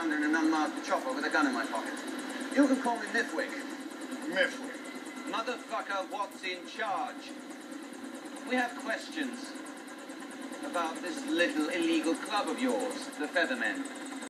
around in an unmarked chopper with a gun in my pocket. You can call me Mfwic. Mfwic. Motherfucker, what's in charge? We have questions about this little illegal club of yours, the Feathermen.